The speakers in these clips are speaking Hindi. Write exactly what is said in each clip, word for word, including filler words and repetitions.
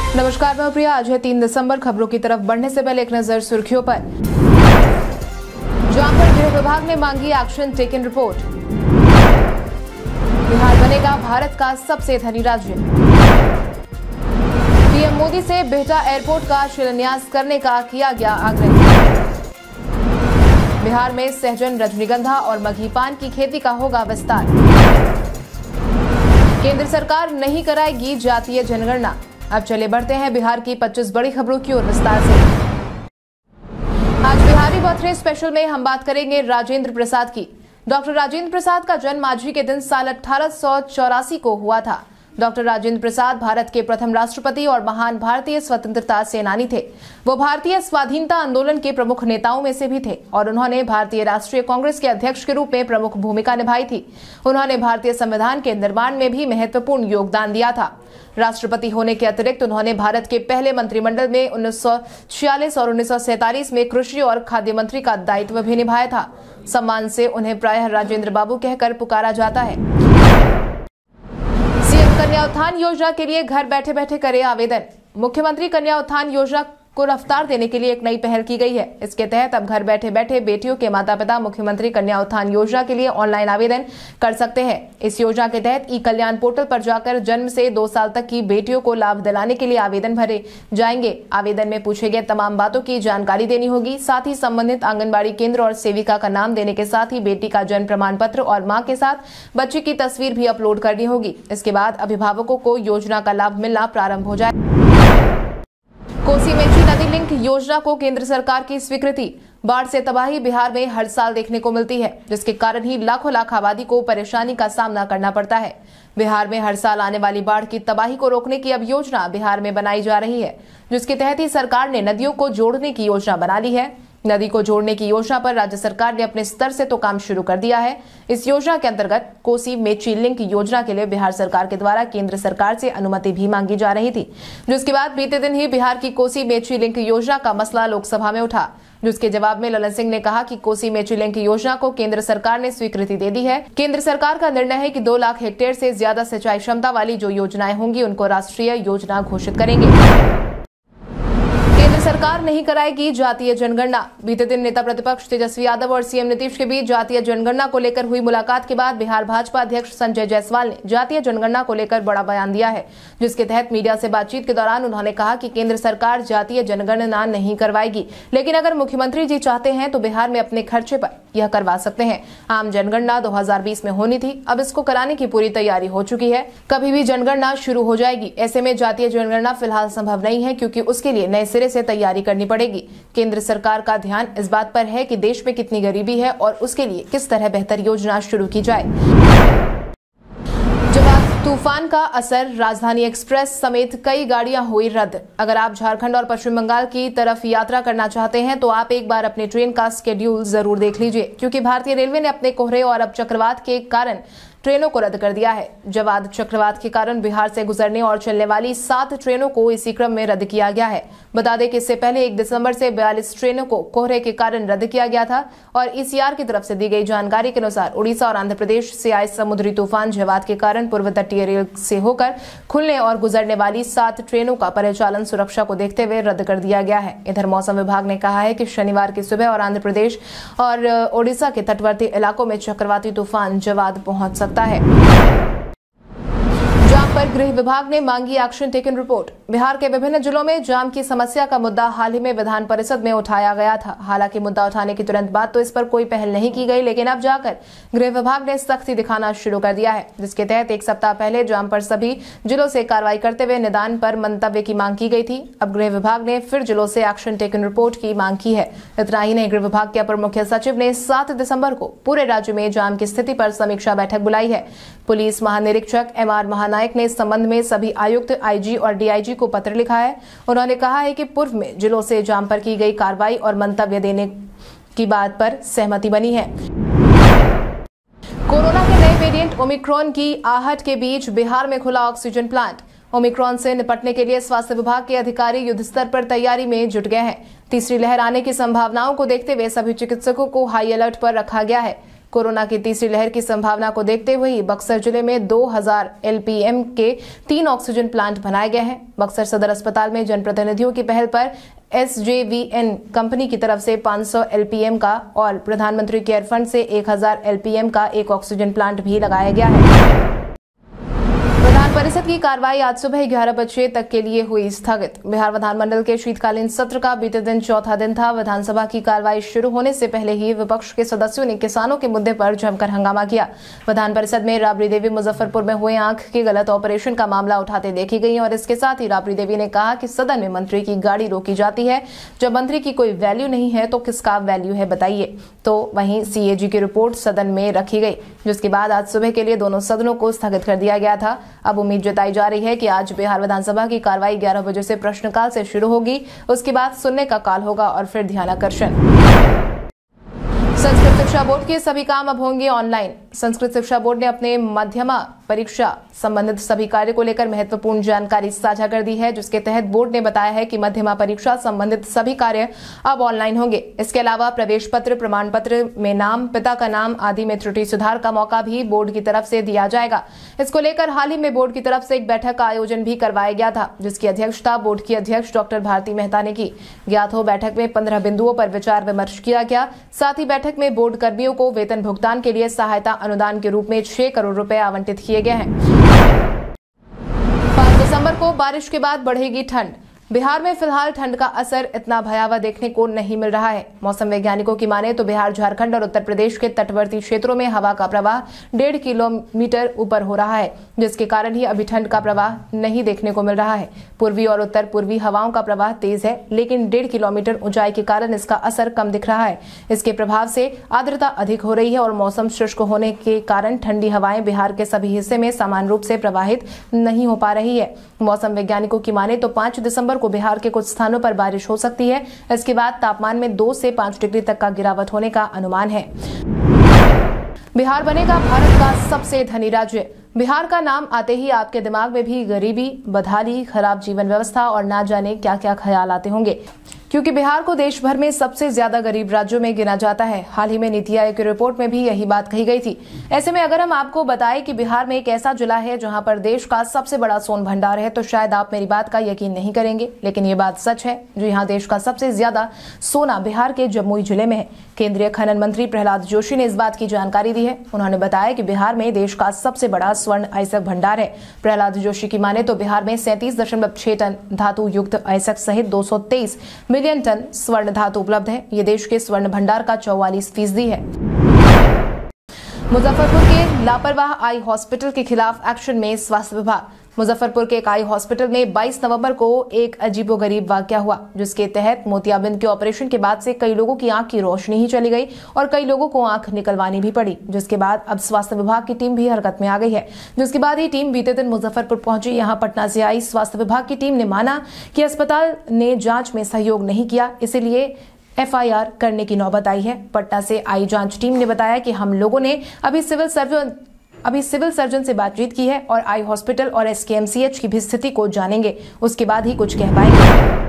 नमस्कार, मैं प्रिया। आज है तीन दिसंबर। खबरों की तरफ बढ़ने से पहले एक नजर सुर्खियों पर। जहां पर गृह विभाग ने मांगी एक्शन टेकन रिपोर्ट। बिहार बनेगा भारत का सबसे धनी राज्य। पीएम मोदी से बिहटा एयरपोर्ट का शिलान्यास करने का किया गया आग्रह। बिहार में सहजन, रजनीगंधा और मघी पान की खेती का होगा विस्तार। केंद्र सरकार नहीं कराएगी जातीय जनगणना। अब चले बढ़ते हैं बिहार की पच्चीस बड़ी खबरों की ओर विस्तार से। आज बिहारी बर्थडे स्पेशल में हम बात करेंगे राजेंद्र प्रसाद की। डॉक्टर राजेंद्र प्रसाद का जन्म आज ही के दिन साल अठारह सौ चौरासी को हुआ था। डॉक्टर राजेंद्र प्रसाद भारत के प्रथम राष्ट्रपति और महान भारतीय स्वतंत्रता सेनानी थे। वो भारतीय स्वाधीनता आंदोलन के प्रमुख नेताओं में से भी थे और उन्होंने भारतीय राष्ट्रीय कांग्रेस के अध्यक्ष के रूप में प्रमुख भूमिका निभाई थी। उन्होंने भारतीय संविधान के निर्माण में भी महत्वपूर्ण योगदान दिया था। राष्ट्रपति होने के अतिरिक्त उन्होंने भारत के पहले मंत्रिमंडल में उन्नीस सौ छियालीस और उन्नीस सौ सैंतालीस में कृषि और खाद्य मंत्री का दायित्व भी निभाया था। सम्मान से उन्हें प्रायः राजेंद्र बाबू कहकर पुकारा जाता है। सीएम कन्या उत्थान योजना के लिए घर बैठे बैठे करे आवेदन। मुख्यमंत्री कन्या उत्थान योजना को रफ्तार देने के लिए एक नई पहल की गई है। इसके तहत अब घर बैठे बैठे बेटियों के माता पिता मुख्यमंत्री कन्या उत्थान योजना के लिए ऑनलाइन आवेदन कर सकते हैं। इस योजना के तहत ई कल्याण पोर्टल पर जाकर जन्म से दो साल तक की बेटियों को लाभ दिलाने के लिए आवेदन भरे जाएंगे। आवेदन में पूछे गए तमाम बातों की जानकारी देनी होगी। साथ ही संबंधित आंगनबाड़ी केंद्र और सेविका का नाम देने के साथ ही बेटी का जन्म प्रमाण पत्र और मां के साथ बच्ची की तस्वीर भी अपलोड करनी होगी। इसके बाद अभिभावकों को योजना का लाभ मिलना प्रारंभ हो जाए। कोसी मेची नदी लिंक योजना को केंद्र सरकार की स्वीकृति। बाढ़ से तबाही बिहार में हर साल देखने को मिलती है, जिसके कारण ही लाखों लाख आबादी को परेशानी का सामना करना पड़ता है। बिहार में हर साल आने वाली बाढ़ की तबाही को रोकने की अब योजना बिहार में बनाई जा रही है, जिसके तहत ही सरकार ने नदियों को जोड़ने की योजना बना ली है। नदी को जोड़ने की योजना पर राज्य सरकार ने अपने स्तर से तो काम शुरू कर दिया है। इस योजना के अंतर्गत कोसी मेची लिंक योजना के लिए बिहार सरकार के द्वारा केंद्र सरकार से अनुमति भी मांगी जा रही थी, जिसके बाद बीते दिन ही बिहार की कोसी मेची लिंक योजना का मसला लोकसभा में उठा, जिसके जवाब में ललन सिंह ने कहा कि कोसी मेची लिंक योजना को केंद्र सरकार ने स्वीकृति दे दी है। केंद्र सरकार का निर्णय है कि दो लाख हेक्टेयर से ज्यादा सिंचाई क्षमता वाली जो योजनाएं होंगी उनको राष्ट्रीय योजना घोषित करेंगे। सरकार नहीं कराएगी जातीय जनगणना। बीते दिन नेता प्रतिपक्ष तेजस्वी यादव और सीएम नीतीश के बीच जातीय जनगणना को लेकर हुई मुलाकात के बाद बिहार भाजपा अध्यक्ष संजय जायसवाल ने जातीय जनगणना को लेकर बड़ा बयान दिया है, जिसके तहत मीडिया से बातचीत के दौरान उन्होंने कहा कि केंद्र सरकार जातीय जनगणना नहीं करवाएगी, लेकिन अगर मुख्यमंत्री जी चाहते हैं तो बिहार में अपने खर्चे पर यह करवा सकते हैं। आम जनगणना दो हजार बीस में होनी थी, अब इसको कराने की पूरी तैयारी हो चुकी है। कभी भी जनगणना शुरू हो जाएगी। ऐसे में जातीय जनगणना फिलहाल संभव नहीं है, क्योंकि उसके लिए नए सिरे से तैयारी करनी पड़ेगी। केंद्र सरकार का ध्यान इस बात पर है कि देश में कितनी गरीबी है और उसके लिए किस तरह बेहतर योजना शुरू की जाए। तूफान का असर, राजधानी एक्सप्रेस समेत कई गाड़ियां हुई रद्द। अगर आप झारखंड और पश्चिम बंगाल की तरफ यात्रा करना चाहते हैं तो आप एक बार अपने ट्रेन का स्केड्यूल जरूर देख लीजिए, क्योंकि भारतीय रेलवे ने अपने कोहरे और अब चक्रवात के कारण ट्रेनों को रद्द कर दिया है। जवाद चक्रवात के कारण बिहार से गुजरने और चलने वाली सात ट्रेनों को इसी क्रम में रद्द किया गया है। बता दें कि इससे पहले एक दिसंबर से बयालीस ट्रेनों को कोहरे के कारण रद्द किया गया था और ईसीआर की तरफ से दी गई जानकारी के अनुसार उड़ीसा और आंध्र प्रदेश से आए समुद्री तूफान जवाद के कारण पूर्व तटीय रेल से होकर खुलने और गुजरने वाली सात ट्रेनों का परिचालन सुरक्षा को देखते हुए रद्द कर दिया गया है। इधर मौसम विभाग ने कहा है कि शनिवार की सुबह और आंध्र प्रदेश और ओडिशा के तटवर्ती इलाकों में चक्रवाती तूफान जवाद पहुंच सकता है। जाम पर गृह विभाग ने मांगी एक्शन टेकन रिपोर्ट। बिहार के विभिन्न जिलों में जाम की समस्या का मुद्दा हाल ही में विधान परिषद में उठाया गया था। हालांकि मुद्दा उठाने की तुरंत बाद तो इस पर कोई पहल नहीं की गई, लेकिन अब जाकर गृह विभाग ने सख्ती दिखाना शुरू कर दिया है, जिसके तहत एक सप्ताह पहले जाम पर सभी जिलों से कार्रवाई करते हुए निदान पर मंतव्य की मांग की गई थी। अब गृह विभाग ने फिर जिलों से एक्शन टेकन रिपोर्ट की मांग की है। इतना ही नहीं, गृह विभाग के अपर मुख्य सचिव ने सात दिसंबर को पूरे राज्य में जाम की स्थिति पर समीक्षा बैठक बुलाई है। पुलिस महानिरीक्षक एम आर महानायक ने इस संबंध में सभी आयुक्त, आईजी और डीआईजी को पत्र लिखा है। उन्होंने कहा है कि पूर्व में जिलों से जाम पर की गई कार्रवाई और मंतव्य देने की बात पर सहमति बनी है। कोरोना के नए वेरिएंट ओमिक्रॉन की आहट के बीच बिहार में खुला ऑक्सीजन प्लांट। ओमिक्रॉन से निपटने के लिए स्वास्थ्य विभाग के अधिकारी युद्ध स्तर पर तैयारी में जुट गए हैं। तीसरी लहर आने की संभावनाओं को देखते हुए सभी चिकित्सकों को हाई अलर्ट पर रखा गया है। कोरोना की तीसरी लहर की संभावना को देखते हुए बक्सर जिले में दो हज़ार एल पी एम के तीन ऑक्सीजन प्लांट बनाए गए हैं। बक्सर सदर अस्पताल में जनप्रतिनिधियों की पहल पर S J V N company की तरफ से पाँच सौ एल पी एम का और प्रधानमंत्री केयर फंड से एक हज़ार एल पी एम का एक ऑक्सीजन प्लांट भी लगाया गया है। विधान परिषद की कार्रवाई आज सुबह ग्यारह बजे तक के लिए हुई स्थगित। बिहार विधानमंडल के शीतकालीन सत्र का बीते दिन चौथा दिन था। विधानसभा की कार्रवाई शुरू होने से पहले ही विपक्ष के सदस्यों ने किसानों के मुद्दे पर जमकर हंगामा किया। विधान परिषद में राबड़ी देवी मुजफ्फरपुर में हुए आंख के गलत ऑपरेशन का मामला उठाते देखी गई और इसके साथ ही राबड़ी देवी ने कहा कि सदन में मंत्री की गाड़ी रोकी जाती है। जब मंत्री की कोई वैल्यू नहीं है तो किसका वैल्यू है बताइए। तो वहीं सी ए जी की रिपोर्ट सदन में रखी गई, जिसके बाद आज सुबह के लिए दोनों सदनों को स्थगित कर दिया गया था। अब उम्मीद जताई जा रही है कि आज बिहार विधानसभा की कार्रवाई ग्यारह बजे से प्रश्नकाल से शुरू होगी। उसके बाद सुनने का काल होगा और फिर ध्यानाकर्षण। संस्कृत शिक्षा बोर्ड के सभी काम अब होंगे ऑनलाइन। संस्कृत शिक्षा बोर्ड ने अपने मध्यमा परीक्षा संबंधित सभी कार्य को लेकर महत्वपूर्ण जानकारी साझा कर दी है, जिसके तहत बोर्ड ने बताया है कि मध्यमा परीक्षा संबंधित सभी कार्य अब ऑनलाइन होंगे। इसके अलावा प्रवेश पत्र, प्रमाण पत्र में नाम, पिता का नाम आदि में त्रुटि सुधार का मौका भी बोर्ड की तरफ से दिया जाएगा। इसको लेकर हाल ही में बोर्ड की तरफ से एक बैठक का आयोजन भी करवाया गया था, जिसकी अध्यक्षता बोर्ड की अध्यक्ष डॉक्टर भारती मेहता ने की। ज्ञात हो बैठक में पंद्रह बिंदुओं पर विचार विमर्श किया गया। साथ ही बैठक में बोर्ड कर्मियों को वेतन भुगतान के लिए सहायता अनुदान के रूप में छह करोड़ रुपए आवंटित किए गए हैं। पाँच दिसंबर को बारिश के बाद बढ़ेगी ठंड। बिहार में फिलहाल ठंड का असर इतना भयावह देखने को नहीं मिल रहा है। मौसम वैज्ञानिकों की माने तो बिहार, झारखंड और उत्तर प्रदेश के तटवर्ती क्षेत्रों में हवा का प्रवाह डेढ़ किलोमीटर ऊपर हो रहा है, जिसके कारण ही अभी ठंड का प्रवाह नहीं देखने को मिल रहा है। पूर्वी और उत्तर पूर्वी हवाओं का प्रवाह तेज है, लेकिन डेढ़ किलोमीटर ऊंचाई के कारण इसका असर कम दिख रहा है। इसके प्रभाव से आर्द्रता अधिक हो रही है और मौसम शुष्क होने के कारण ठंडी हवाएं बिहार के सभी हिस्से में समान रूप से प्रवाहित नहीं हो पा रही है। मौसम वैज्ञानिकों की माने तो पाँच दिसंबर को बिहार के कुछ स्थानों पर बारिश हो सकती है। इसके बाद तापमान में दो से पाँच डिग्री तक का गिरावट होने का अनुमान है। बिहार बनेगा भारत का सबसे धनी राज्य। बिहार का नाम आते ही आपके दिमाग में भी गरीबी, बदहाली, खराब जीवन व्यवस्था और ना जाने क्या क्या ख्याल आते होंगे, क्योंकि बिहार को देश भर में सबसे ज्यादा गरीब राज्यों में गिना जाता है। हाल ही में नीति आयोग की रिपोर्ट में भी यही बात कही गई थी। ऐसे में अगर हम आपको बताएं कि बिहार में एक ऐसा जिला है जहां पर देश का सबसे बड़ा सोन भंडार है, तो शायद आप मेरी बात का यकीन नहीं करेंगे, लेकिन ये बात सच है। जो यहाँ देश का सबसे ज्यादा सोना बिहार के जमुई जिले में है। केंद्रीय खनन मंत्री प्रहलाद जोशी ने इस बात की जानकारी दी है। उन्होंने बताया कि बिहार में देश का सबसे बड़ा स्वर्ण अयस्क भंडार है। प्रहलाद जोशी की माने तो बिहार में सैंतीस दशमलव छह टन धातु युक्त अयस्क सहित दो सौ तेईस मिलियन टन स्वर्ण धातु उपलब्ध है। ये देश के स्वर्ण भंडार का चौवालीस फीसदी है। मुजफ्फरपुर के लापरवाह आई हॉस्पिटल के खिलाफ एक्शन में स्वास्थ्य विभाग। मुजफ्फरपुर के एक आई हॉस्पिटल में बाईस नवंबर को एक अजीबोगरीब वाकया हुआ, जिसके तहत मोतियाबिंद के ऑपरेशन के बाद से कई लोगों की आंख की रोशनी ही चली गई और कई लोगों को आंख निकलवानी भी पड़ी, जिसके बाद अब स्वास्थ्य विभाग की टीम भी हरकत में आ गई है। जिसके बाद ही टीम बीते दिन मुजफ्फरपुर पहुंची। यहां पटना से आई स्वास्थ्य विभाग की टीम ने माना कि अस्पताल ने जांच में सहयोग नहीं किया, इसीलिए एफ आई आर करने की नौबत आई है। पटना से आई जांच टीम ने बताया कि हम लोगों ने अभी सिविल सर्जन अभी सिविल सर्जन से बातचीत की है और आई हॉस्पिटल और S K M C H की भी स्थिति को जानेंगे, उसके बाद ही कुछ कह पाएंगे।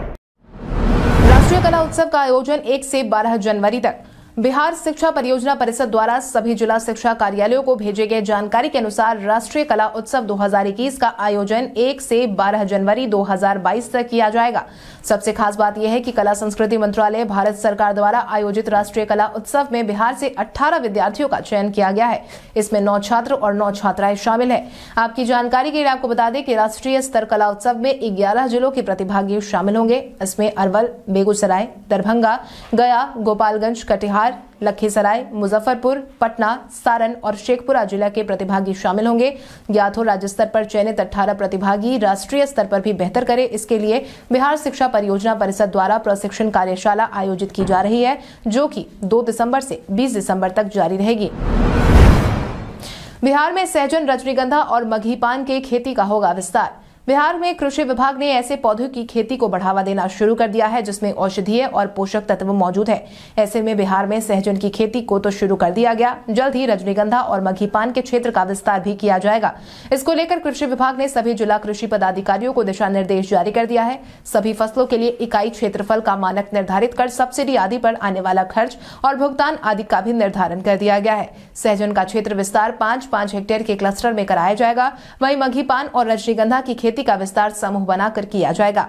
राष्ट्रीय कला उत्सव का आयोजन एक से बारह जनवरी तक। बिहार शिक्षा परियोजना परिषद द्वारा सभी जिला शिक्षा कार्यालयों को भेजे गए जानकारी के अनुसार राष्ट्रीय कला उत्सव दो हज़ार इक्कीस का आयोजन एक से बारह जनवरी दो हज़ार बाईस तक किया जाएगा। सबसे खास बात यह है कि कला संस्कृति मंत्रालय भारत सरकार द्वारा आयोजित राष्ट्रीय कला उत्सव में बिहार से अठारह विद्यार्थियों का चयन किया गया है। इसमें नौ छात्र और नौ छात्राएं शामिल है। आपकी जानकारी के लिए आपको बता दें कि राष्ट्रीय स्तर कला उत्सव में ग्यारह जिलों के प्रतिभागी शामिल होंगे। इसमें अरवल, बेगूसराय, दरभंगा, गया, गोपालगंज, कटिहार, लखीसराय, मुजफ्फरपुर, पटना, सारण और शेखपुरा जिला के प्रतिभागी शामिल होंगे। ज्ञात हो राज्य स्तर पर चयनित अठारह प्रतिभागी राष्ट्रीय स्तर पर भी बेहतर करे, इसके लिए बिहार शिक्षा परियोजना परिषद द्वारा प्रशिक्षण कार्यशाला आयोजित की जा रही है, जो कि दो दिसंबर से बीस दिसंबर तक जारी रहेगी। बिहार में सहजन, रजनीगंधा और मघी पान के खेती का होगा विस्तार। बिहार में कृषि विभाग ने ऐसे पौधों की खेती को बढ़ावा देना शुरू कर दिया है जिसमें औषधीय और पोषक तत्व मौजूद है। ऐसे में बिहार में सहजन की खेती को तो शुरू कर दिया गया, जल्द ही रजनीगंधा और मघीपान के क्षेत्र का विस्तार भी किया जाएगा। इसको लेकर कृषि विभाग ने सभी जिला कृषि पदाधिकारियों को दिशा निर्देश जारी कर दिया है। सभी फसलों के लिए इकाई क्षेत्रफल का मानक निर्धारित कर सब्सिडी आदि पर आने वाला खर्च और भुगतान आदि का भी निर्धारण कर दिया गया है। सहजन का क्षेत्र विस्तार पांच पांच हेक्टेयर के क्लस्टर में कराया जाएगा। वहीं मघीपान और रजनीगंधा की खेती का विस्तार समूह बनाकर किया जाएगा।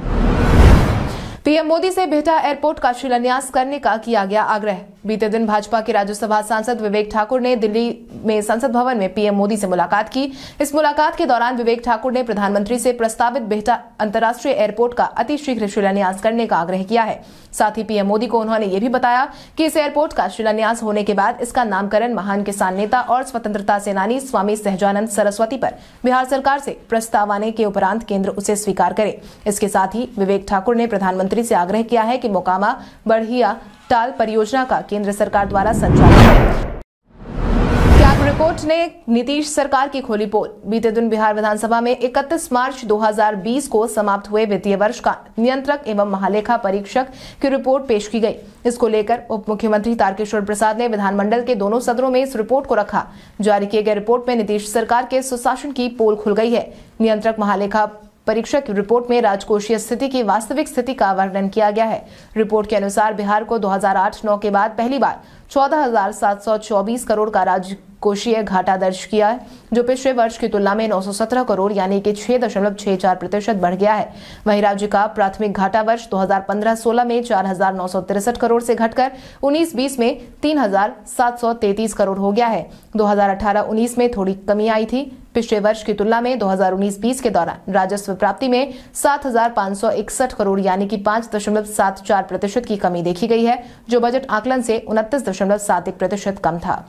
पीएम मोदी से बिहटा एयरपोर्ट का शिलान्यास करने का किया गया आग्रह। बीते दिन भाजपा के राज्यसभा सांसद विवेक ठाकुर ने दिल्ली में संसद भवन में पीएम मोदी से मुलाकात की। इस मुलाकात के दौरान विवेक ठाकुर ने प्रधानमंत्री से प्रस्तावित बिहटा अंतर्राष्ट्रीय एयरपोर्ट का अतिशीघ्र शिलान्यास करने का आग्रह किया है। साथ ही पीएम मोदी को उन्होंने ये भी बताया कि इस एयरपोर्ट का शिलान्यास होने के बाद इसका नामकरण महान किसान नेता और स्वतंत्रता सेनानी स्वामी सहजानंद सरस्वती पर बिहार सरकार से प्रस्ताव आने के उपरांत केंद्र उसे स्वीकार करे। इसके साथ ही विवेक ठाकुर ने प्रधानमंत्री से आग्रह किया है कि मोकामा बढ़िया टाल परियोजना का केंद्र सरकार द्वारा संचालन करे। कैग रिपोर्ट ने नीतीश सरकार की खोली पोल। बीते दिन बिहार विधानसभा में इकतीस मार्च दो हज़ार बीस को समाप्त हुए वित्तीय वर्ष का नियंत्रक एवं महालेखा परीक्षक की रिपोर्ट पेश की गई। इसको लेकर उप मुख्यमंत्री तारकिशोर प्रसाद ने विधानमंडल के दोनों सदनों में इस रिपोर्ट को रखा। जारी किए गए रिपोर्ट में नीतीश सरकार के सुशासन की पोल खुल गई है। नियंत्रक महालेखा परीक्षक रिपोर्ट में राजकोषीय स्थिति की वास्तविक स्थिति का वर्णन किया गया है। रिपोर्ट के अनुसार बिहार को दो हज़ार आठ नौ के बाद पहली बार चौदह हजार सात सौ चौबीस करोड़ का राजकोषीय घाटा दर्ज किया है, जो पिछले वर्ष की तुलना में नौ सौ सत्रह करोड़ यानी कि छह दशमलव छह चार प्रतिशत बढ़ गया है। वहीं राज्य का प्राथमिक घाटा वर्ष दो हज़ार पंद्रह सोलह में चार हजार नौ सौ तिरसठ करोड़ से घटकर उन्नीस बीस में तीन हजार सात सौ तैंतीस करोड़ हो गया है। दो हज़ार अठारह उन्नीस में थोड़ी कमी आई थी। पिछले वर्ष की तुलना में दो हज़ार उन्नीस बीस के दौरान राजस्व प्राप्ति में सात हजार पाँच सौ इकसठ करोड़ यानी कि पाँच दशमलव सात चार प्रतिशत की कमी देखी गई है, जो बजट आकलन से उनतीस दशमलव सात एक प्रतिशत कम था।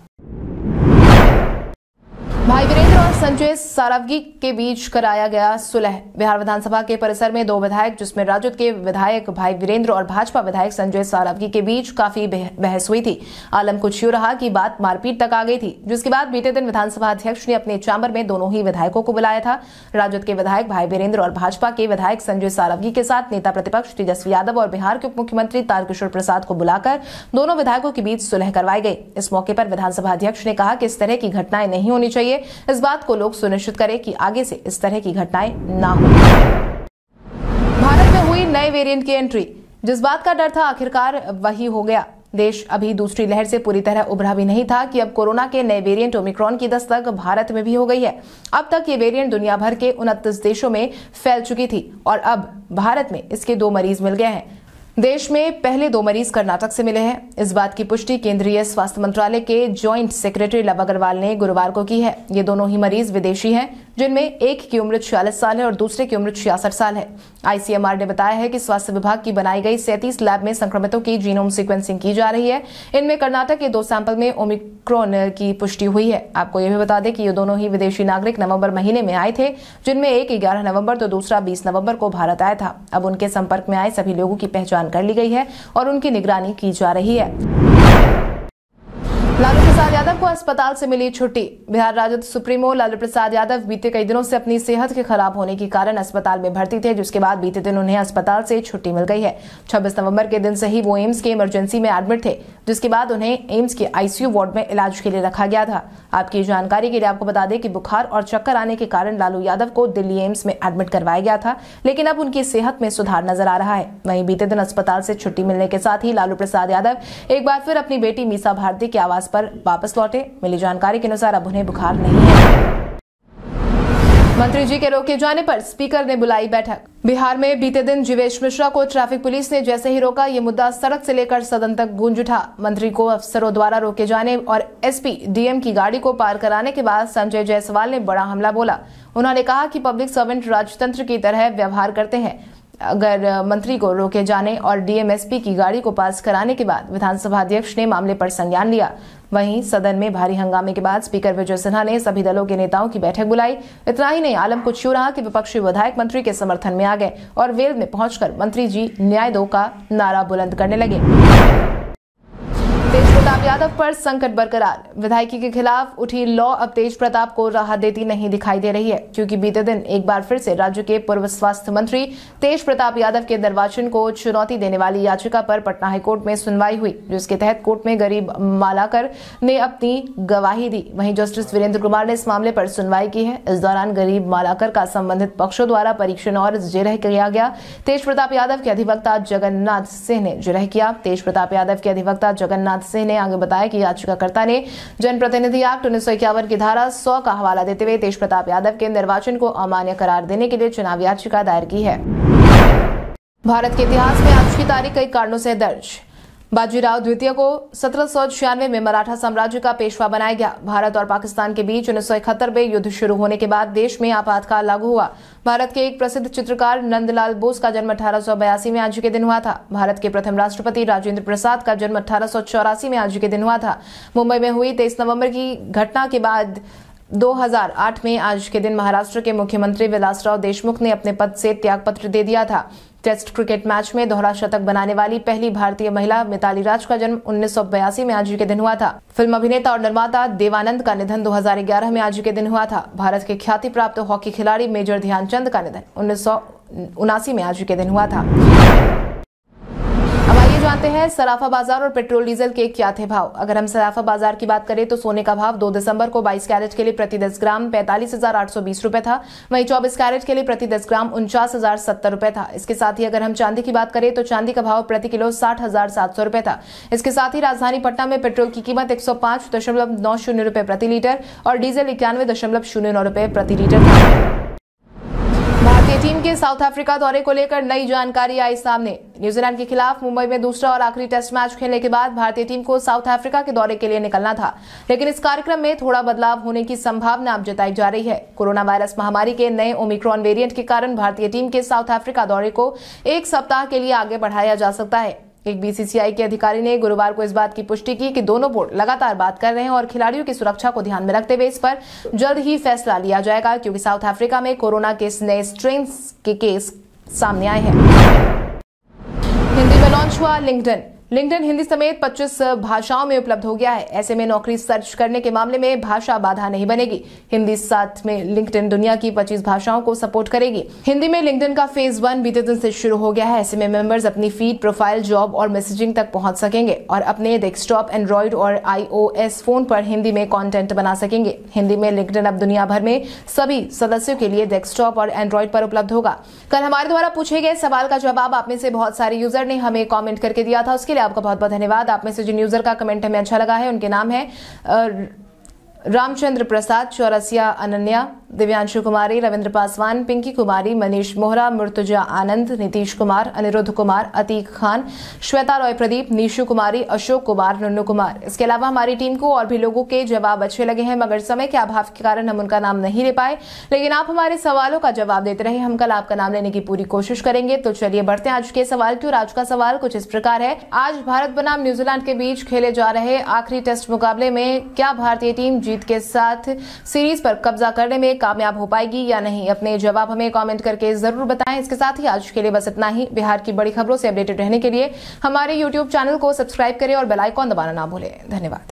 भाई वीरेंद्र और संजय सारवगी के बीच कराया गया सुलह। बिहार विधानसभा के परिसर में दो विधायक, जिसमें राजद के विधायक भाई वीरेंद्र और भाजपा विधायक संजय सारवगी के बीच काफी बहस हुई थी। आलम कुछ यूं रहा कि बात मारपीट तक आ गई थी, जिसके बाद बीते दिन विधानसभा अध्यक्ष ने अपने चैम्बर में दोनों ही विधायकों को बुलाया था। राजद के विधायक भाई वीरेंद्र और भाजपा के विधायक संजय सारवगी के साथ नेता प्रतिपक्ष तेजस्वी यादव और बिहार के उप मुख्यमंत्री तारकिशोर प्रसाद को बुलाकर दोनों विधायकों के बीच सुलह करवाई गई। इस मौके पर विधानसभा अध्यक्ष ने कहा कि इस तरह की घटनाएं नहीं होनी चाहिए। इस बात को लोग सुनिश्चित करें कि आगे से इस तरह की घटनाएं ना हो। भारत में हुई नए वेरिएंट की एंट्री। जिस बात का डर था आखिरकार वही हो गया। देश अभी दूसरी लहर से पूरी तरह उभरा भी नहीं था कि अब कोरोना के नए वेरिएंट ओमिक्रॉन की दस्तक भारत में भी हो गई है। अब तक ये वेरिएंट दुनिया भर के उनतीस देशों में फैल चुकी थी और अब भारत में इसके दो मरीज मिल गए हैं। देश में पहले दो मरीज कर्नाटक से मिले हैं। इस बात की पुष्टि केंद्रीय स्वास्थ्य मंत्रालय के जॉइंट सेक्रेटरी लव अग्रवाल ने गुरुवार को की है। ये दोनों ही मरीज विदेशी हैं, जिनमें एक की उम्र छियालीस साल है और दूसरे की उम्र छियासठ साल है। आईसीएमआर ने बताया है कि स्वास्थ्य विभाग की बनाई गई सैंतीस लैब में संक्रमितों की जीनोम सीक्वेंसिंग की जा रही है। इनमें कर्नाटक के दो सैंपल में ओमिक्रॉन की पुष्टि हुई है। आपको यह भी बता दें कि ये दोनों ही विदेशी नागरिक नवंबर महीने में आए थे, जिनमें एक ग्यारह नवंबर तो दूसरा बीस नवंबर को भारत आया था। अब उनके संपर्क में आए सभी लोगों की पहचान कर ली गई है और उनकी निगरानी की जा रही है। लालू प्रसाद यादव को अस्पताल से मिली छुट्टी। बिहार राजद सुप्रीमो लालू प्रसाद यादव बीते कई दिनों से अपनी सेहत के खराब होने के कारण अस्पताल में भर्ती थे, जिसके बाद बीते दिन उन्हें अस्पताल से छुट्टी मिल गई है। छब्बीस नवंबर के दिन से ही वो एम्स के इमरजेंसी में एडमिट थे, जिसके बाद उन्हें एम्स के आईसीयू वार्ड में इलाज के लिए रखा गया था। आपकी जानकारी के लिए आपको बता दें कि बुखार और चक्कर आने के कारण लालू यादव को दिल्ली एम्स में एडमिट करवाया गया था, लेकिन अब उनकी सेहत में सुधार नजर आ रहा है। वहीं बीते दिन अस्पताल से छुट्टी मिलने के साथ ही लालू प्रसाद यादव एक बार फिर अपनी बेटी मीसा भारती के आवास पर वापस लौटे। मिली जानकारी के अनुसार अब उन्हें बुखार नहीं है। मंत्री जी के रोके जाने पर स्पीकर ने बुलाई बैठक। बिहार में बीते दिन जीवेश मिश्रा को ट्रैफिक पुलिस ने जैसे ही रोका, ये मुद्दा सड़क से लेकर सदन तक गूंज उठा। मंत्री को अफसरों द्वारा रोके जाने और एसपी डीएम की गाड़ी को पार कराने के बाद संजय जायसवाल ने बड़ा हमला बोला। उन्होंने कहा कि पब्लिक सर्वेंट राजतंत्र की तरह व्यवहार करते हैं। अगर मंत्री को रोके जाने और डीएमएसपी की गाड़ी को पास कराने के बाद विधानसभा अध्यक्ष ने मामले पर संज्ञान लिया। वहीं सदन में भारी हंगामे के बाद स्पीकर विजय सिन्हा ने सभी दलों के नेताओं की बैठक बुलाई। इतना ही नहीं, आलम कुछ यूं रहा कि विपक्षी विधायक मंत्री के समर्थन में आ गए और वेल में पहुंचकर मंत्री जी न्याय दो का नारा बुलंद करने लगे। तेज प्रताप यादव पर संकट बरकरार। विधायकी के खिलाफ उठी लॉ अब तेज प्रताप को राहत देती नहीं दिखाई दे रही है, क्योंकि बीते दिन एक बार फिर से राज्य के पूर्व स्वास्थ्य मंत्री तेज प्रताप यादव के निर्वाचन को चुनौती देने वाली याचिका पर पटना हाईकोर्ट में सुनवाई हुई, जिसके तहत कोर्ट में गरीब मालाकर ने अपनी गवाही दी। वहीं जस्टिस वीरेंद्र कुमार ने इस मामले पर सुनवाई की है। इस दौरान गरीब मालाकर का संबंधित पक्षों द्वारा परीक्षण और जिरह किया गया। तेज प्रताप यादव के अधिवक्ता जगन्नाथ सिंह ने जिरह किया। तेज प्रताप यादव के अधिवक्ता जगन्नाथ सिंह ने आगे बताया कि याचिकाकर्ता ने जनप्रतिनिधि एक्ट उन्नीस सौ इक्यावन की धारा सौ का हवाला देते हुए तेज प्रताप यादव के निर्वाचन को अमान्य करार देने के लिए चुनाव याचिका दायर की है। भारत के इतिहास में आज की तारीख कई कारणों से दर्ज। बाजीराव द्वितीय को सत्रह सौ छियानवे में मराठा साम्राज्य का पेशवा बनाया गया। भारत और पाकिस्तान के बीच उन्नीस सौ इकहत्तर में युद्ध शुरू होने के बाद देश में आपातकाल लागू हुआ। भारत के एक प्रसिद्ध चित्रकार नंदलाल बोस का जन्म अठारह सौ बयासी में आज के दिन हुआ था। भारत के प्रथम राष्ट्रपति राजेंद्र प्रसाद का जन्म अठारह सौ चौरासी में आज के दिन हुआ था। मुंबई में हुई तेईस नवम्बर की घटना के बाद दो हज़ार आठ में आज के दिन महाराष्ट्र के मुख्यमंत्री विलासराव देशमुख ने अपने पद से त्यागपत्र दे दिया था। टेस्ट क्रिकेट मैच में दोहरा शतक बनाने वाली पहली भारतीय महिला मिताली राज का जन्म उन्नीस सौ बयासी में आज के दिन हुआ था। फिल्म अभिनेता और निर्माता देवानंद का निधन दो हज़ार ग्यारह में आज के दिन हुआ था। भारत के ख्याति प्राप्त हॉकी खिलाड़ी मेजर ध्यानचंद का निधन उन्नीस सौ उनासी में आज के दिन हुआ था। अब आइए जानते हैं सराफा बाजार और पेट्रोल डीजल के क्या थे भाव। अगर हम सराफा बाजार की बात करें तो सोने का भाव दो दिसंबर को बाईस कैरेट के लिए प्रति दस ग्राम पैंतालीस हजार आठ सौ बीस रुपए था। वहीं चौबीस कैरेट के लिए प्रति दस ग्राम उनचास हजार सत्तर रुपए था। इसके साथ ही अगर हम चांदी की बात करें तो चांदी का भाव प्रति किलो साठ हजार सात सौ रुपए था। इसके साथ ही राजधानी पटना में पेट्रोल की कीमत एक सौ पांच दशमलव नौ शून्य रुपए प्रति लीटर और डीजल इक्यानवे दशमलव शून्य नौ रुपए प्रति लीटर था। भारतीय टीम के साउथ अफ्रीका दौरे को लेकर नई जानकारी आई सामने। न्यूजीलैंड के खिलाफ मुंबई में दूसरा और आखिरी टेस्ट मैच खेलने के बाद भारतीय टीम को साउथ अफ्रीका के दौरे के लिए निकलना था, लेकिन इस कार्यक्रम में थोड़ा बदलाव होने की संभावना अब जताई जा रही है। कोरोना वायरस महामारी के नए ओमिक्रॉन वेरिएंट के कारण भारतीय टीम के साउथ अफ्रीका दौरे को एक सप्ताह के लिए आगे बढ़ाया जा सकता है। एक बीसीसीआई के अधिकारी ने गुरुवार को इस बात की पुष्टि की कि दोनों बोर्ड लगातार बात कर रहे हैं और खिलाड़ियों की सुरक्षा को ध्यान में रखते हुए इस पर जल्द ही फैसला लिया जाएगा, क्योंकि साउथ अफ्रीका में कोरोना के नए स्ट्रेन के केस सामने आए हैं। हिंदी में लॉन्च हुआ लिंक्डइन। लिंक्डइन हिंदी समेत पच्चीस भाषाओं में उपलब्ध हो गया है। ऐसे में नौकरी सर्च करने के मामले में भाषा बाधा नहीं बनेगी। हिंदी साथ में लिंक्डइन दुनिया की पच्चीस भाषाओं को सपोर्ट करेगी। हिंदी में लिंक्डइन का फेज वन बीते दिन से शुरू हो गया है। ऐसे में मेंबर्स अपनी फीड, प्रोफाइल, जॉब और मैसेजिंग तक पहुंच सकेंगे और अपने डेस्कटॉप, एंड्रॉइड और आईओएस फोन पर हिंदी में कॉन्टेंट बना सकेंगे। हिंदी में लिंक्डइन अब दुनिया भर में सभी सदस्यों के लिए डेस्कटॉप और एंड्रॉइड पर उपलब्ध होगा। कल हमारे द्वारा पूछे गए सवाल का जवाब आप में से बहुत सारे यूजर ने हमें कॉमेंट करके दिया था, उसके लिए आपका बहुत बहुत धन्यवाद। आप में से जिन यूजर का कमेंट हमें अच्छा लगा है उनके नाम है रामचंद्र प्रसाद, चौरसिया अनन्या, दिव्यांशु कुमारी, रविंद्र पासवान, पिंकी कुमारी, मनीष मोहरा, मुर्तुजा आनंद, नीतीश कुमार, अनिरुद्ध कुमार, अतीक खान, श्वेता रॉय प्रदीप, नीशु कुमारी, अशोक कुमार, नुन्नू कुमार। इसके अलावा हमारी टीम को और भी लोगों के जवाब अच्छे लगे हैं, मगर समय के अभाव के कारण हम उनका नाम नहीं ले पाए, लेकिन आप हमारे सवालों का जवाब देते रहे। हम कल आपका नाम लेने की पूरी कोशिश करेंगे। तो चलिए बढ़ते हैं आज के सवाल की ओर। आज का सवाल कुछ इस प्रकार है। आज भारत बनाम न्यूजीलैंड के बीच खेले जा रहे आखिरी टेस्ट मुकाबले में क्या भारतीय टीम जीत के साथ सीरीज पर कब्जा करने में कामयाब हो पाएगी या नहीं? अपने जवाब हमें कमेंट करके जरूर बताएं। इसके साथ ही आज के लिए बस इतना ही। बिहार की बड़ी खबरों से अपडेटेड रहने के लिए हमारे यूट्यूब चैनल को सब्सक्राइब करें और बेल आइकॉन दबाना ना भूलें। धन्यवाद।